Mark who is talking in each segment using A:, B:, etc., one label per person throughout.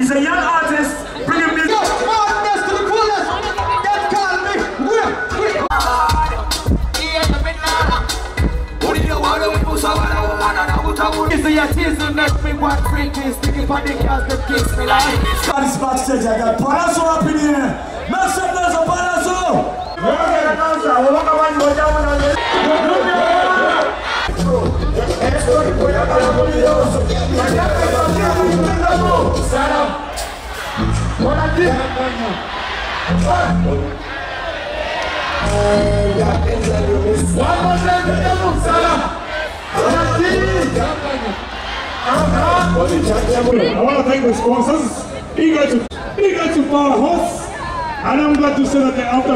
A: He's a young artist, bringing music.
B: Backstage, I got Palazzo up in here. Make some noise for Palazzo.
C: I want to thank the sponsors, eager to host, and I'm glad to say that the after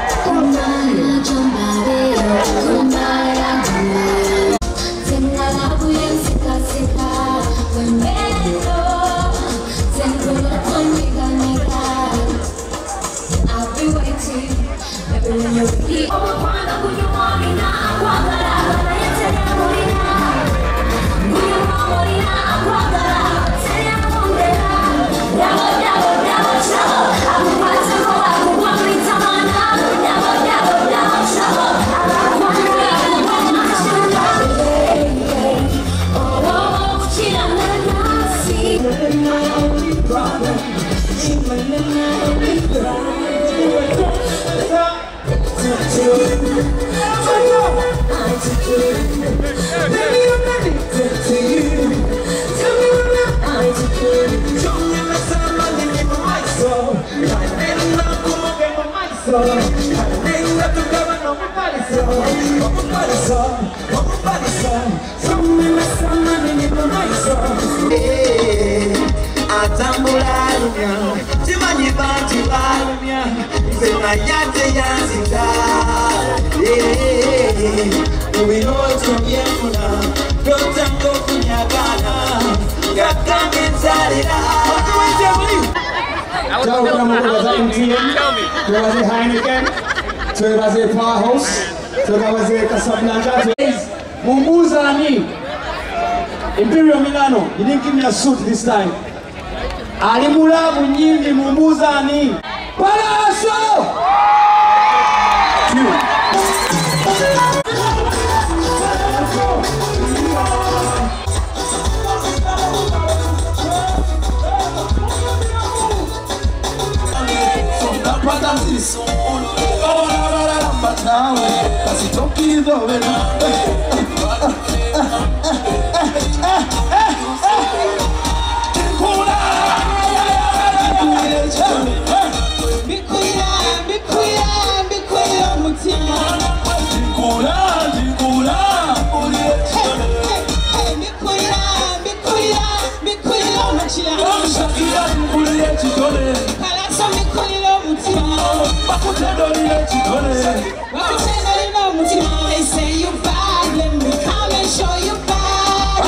C: Heineken, tuwebaze Powerhouse, tuwebaze Casablanca. Mumbuzani, Imperial Milano, you didn't give me a suit this time. Alimula Munyimbi Mumbuzani, Palazzo!
D: They say you bad, let me come and show you bad.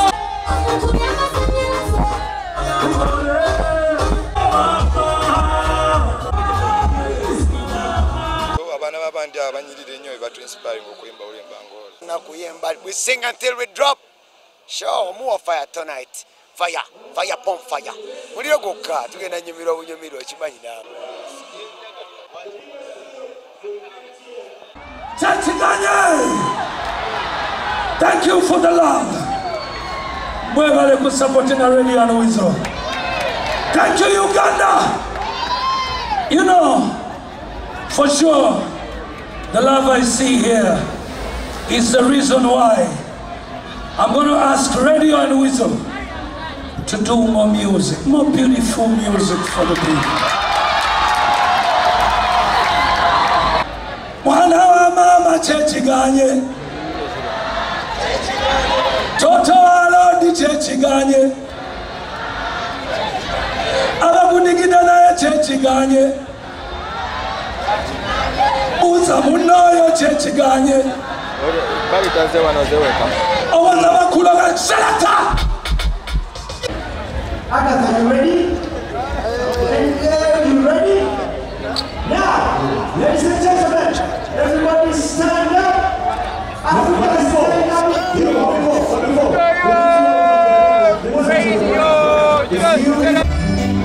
E: We sing until we drop. Show more fire tonight. Fire, fire, pump fire. When you go car, you get a new mirror,
B: Thank you for the love. Mwebale ku supporting a radio and Weasel. Thank you, Uganda. You know, for sure, the love I see here is the reason why I'm going to ask Radio and Weasel to do more music, more beautiful music for the people. Mwana wa mama chechiganye, toto alodi chechiganye, abakunigida naye chechiganye, uza munoyo chechiganye. Owaza bakulaga shalata.
F: Agatha, you ready? You ready? Now, ladies and gentlemen, everybody stand up. Everybody stand up. Before.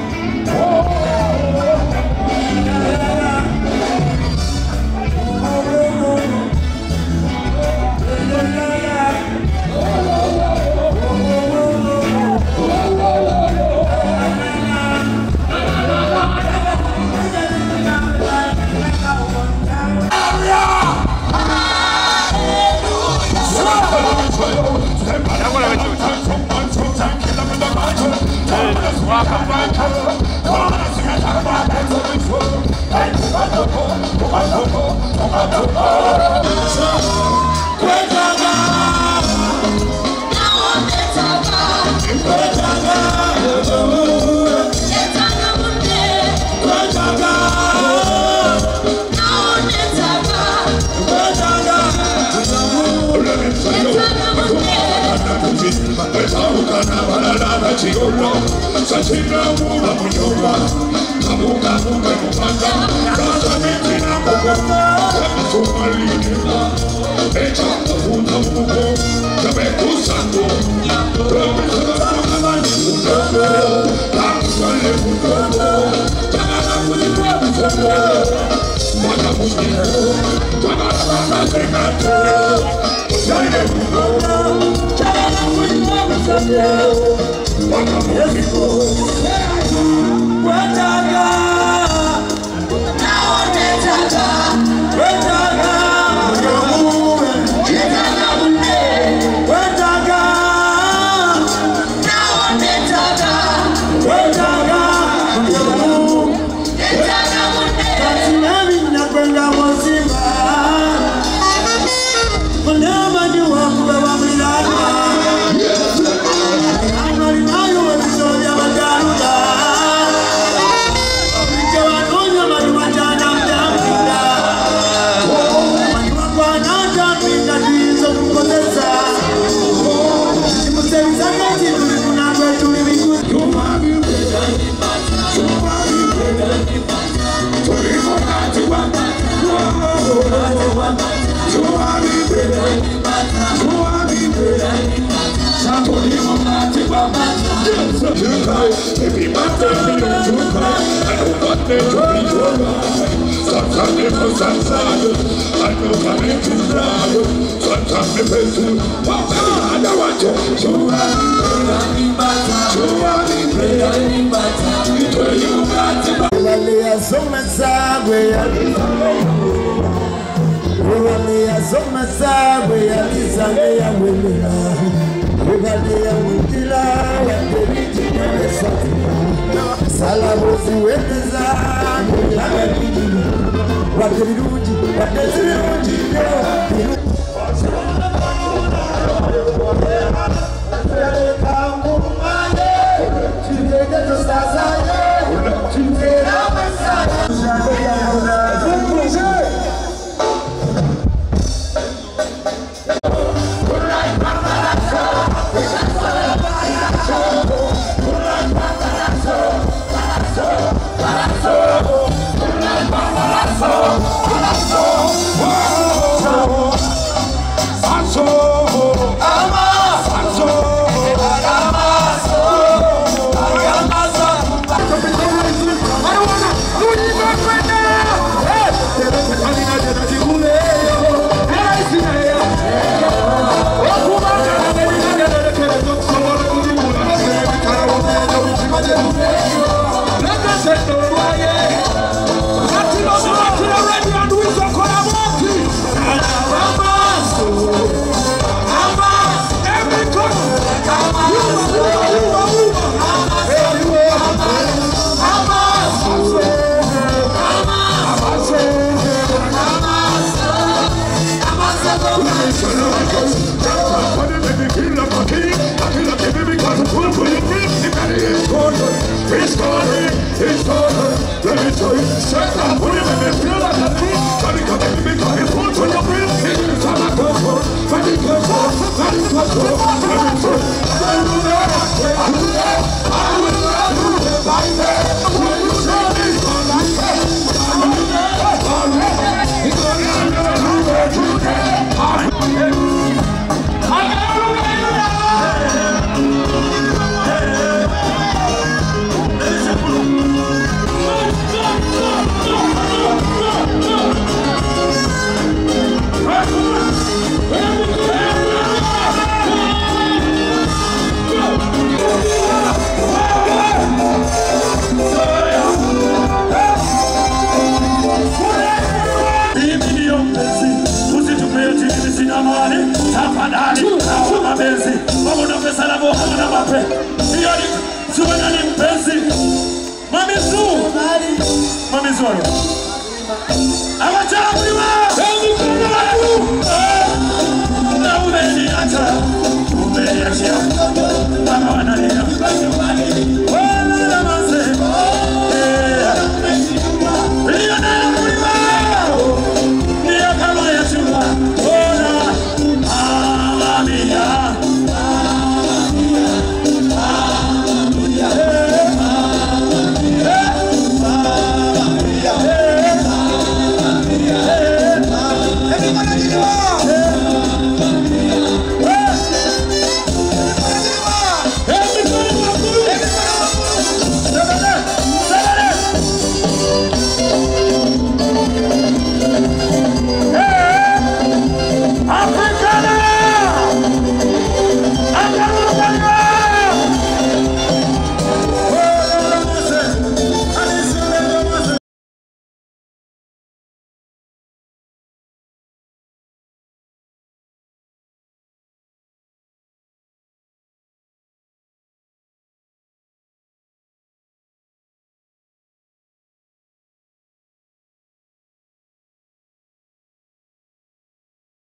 C: this one.